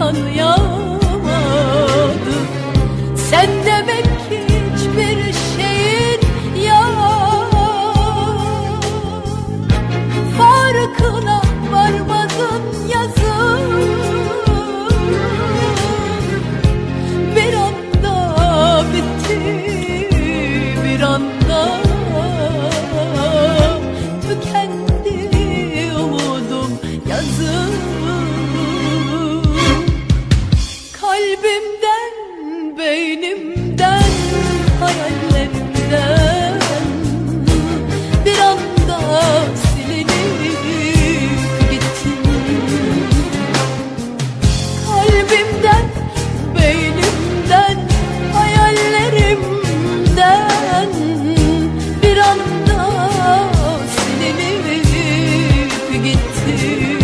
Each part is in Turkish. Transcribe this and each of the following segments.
anlayamadım. Sen demek ki hiçbir şeyin yok, farkına varmadın yazın. Bir anda bitti, bir anda tükendi umudum yazın. Kalbimden, beynimden, hayallerimden bir anda silinip gittin. Kalbimden, beynimden, hayallerimden bir anda silinip gittin.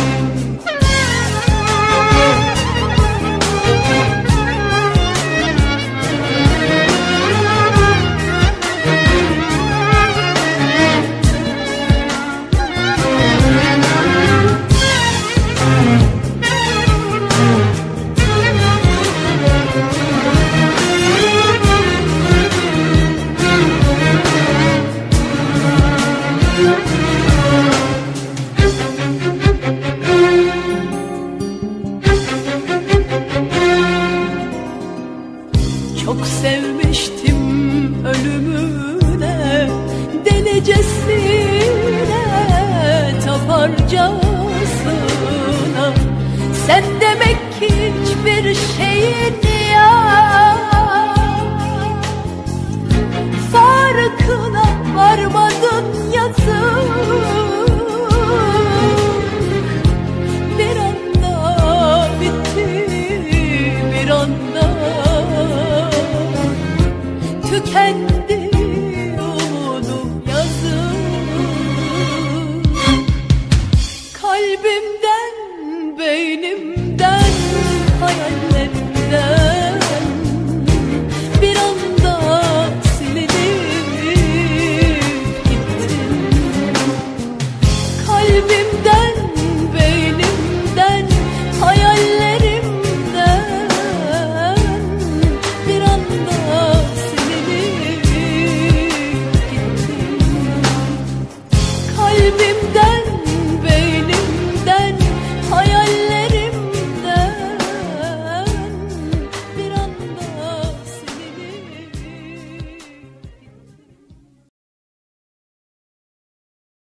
Çok sevmiştim ölümüne, delicesine, taparcasına. Sen demek ki hiçbir şeyin yok, farkına varmadın yazık. Bir anda bitti, bir anda tükendi umudum yazın. Kalbimden, beynimden,